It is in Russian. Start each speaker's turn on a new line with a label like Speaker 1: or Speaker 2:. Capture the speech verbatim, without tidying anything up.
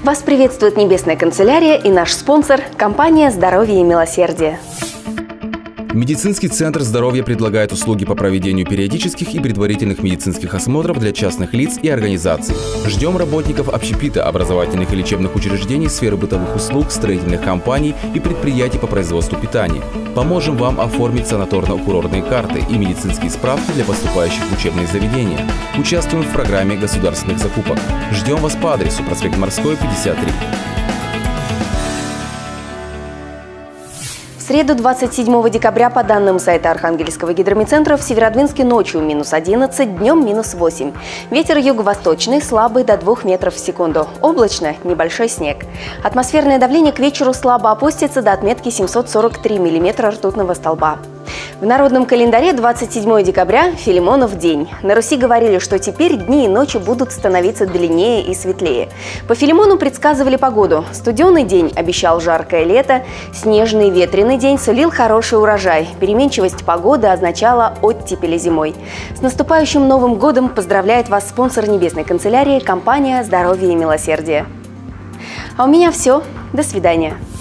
Speaker 1: Вас приветствует Небесная канцелярия и наш спонсор – компания «Здоровье и милосердие».
Speaker 2: Медицинский центр здоровья предлагает услуги по проведению периодических и предварительных медицинских осмотров для частных лиц и организаций. Ждем работников общепита, образовательных и лечебных учреждений, сферы бытовых услуг, строительных компаний и предприятий по производству питания. Поможем вам оформить санаторно-курортные карты и медицинские справки для поступающих в учебные заведения. Участвуем в программе государственных закупок. Ждем вас по адресу проспект Морской, пятьдесят три.
Speaker 1: В среду двадцать седьмого декабря по данным сайта Архангельского гидромедцентра в Северодвинске ночью минус одиннадцать, днем минус восемь. Ветер юго-восточный, слабый до двух метров в секунду. Облачно, небольшой снег. Атмосферное давление к вечеру слабо опустится до отметки семьсот сорок три миллиметра ртутного столба. В народном календаре двадцать седьмого декабря – Филимонов день. На Руси говорили, что теперь дни и ночи будут становиться длиннее и светлее. По Филимону предсказывали погоду. Студеный день обещал жаркое лето, снежный ветреный день сулил хороший урожай. Переменчивость погоды означала оттепели зимой. С наступающим Новым годом поздравляет вас спонсор Небесной канцелярии – компания «Здоровье и милосердие». А у меня все. До свидания.